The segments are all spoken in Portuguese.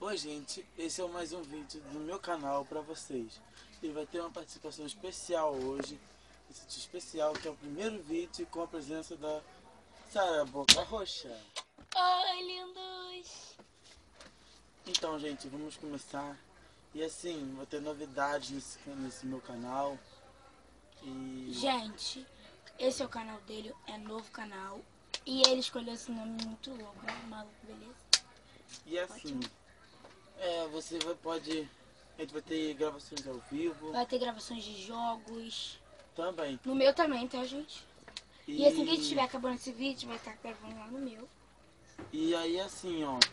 Oi gente, esse é mais um vídeo do meu canal pra vocês. E vai ter uma participação especial hoje. Esse vídeo especial que é o primeiro vídeo com a presença da Sara Boca Roxa. Oi, lindos! Então gente, vamos começar. E assim, vou ter novidades nesse meu canal. E... Gente, esse é o canal dele, é novo canal. E ele escolheu esse nome muito louco, né? Maluco, beleza? E assim, a gente vai ter gravações ao vivo Vai ter gravações de jogos. também. No meu também, tá, gente? E assim que a gente estiver acabando esse vídeo, vai estar gravando lá no meu. E aí assim, ó,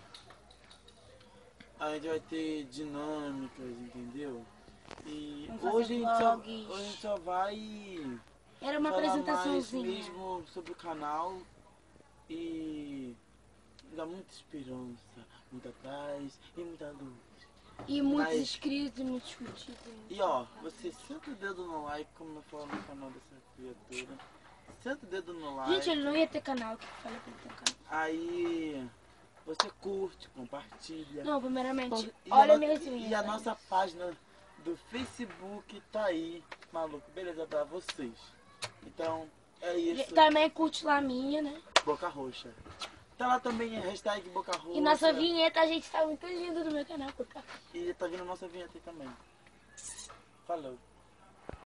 a gente vai ter dinâmicas, entendeu? E Vamos fazer hoje vlogs. a gente só vai Era uma falar mais apresentaçãozinha. mesmo sobre o canal e dá muita esperança, muita paz e muita luz. E muitos Mas- inscritos e muitos curtidos. E ó, você senta o dedo no like, como eu falo no canal dessa criatura. Senta o dedo no like. Gente, ele não ia ter canal, que eu falei pra ele ter canal. Aí você curte, compartilha. Não, primeiramente, E olha a no- minhas E unhas. a nossa página do Facebook tá aí, maluco, beleza, pra vocês. Então, é isso, Também curte lá a minha, né? Boca Roxa. Tá lá também a hashtag Boca Roxa. E nossa vinheta, a gente tá muito lindo no meu canal. E tá vindo a nossa vinheta aí também. Falou.